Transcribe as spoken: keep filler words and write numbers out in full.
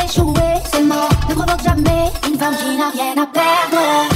échoué, c'est mort. Ne provoque jamais une femme qui n'a rien à perdre.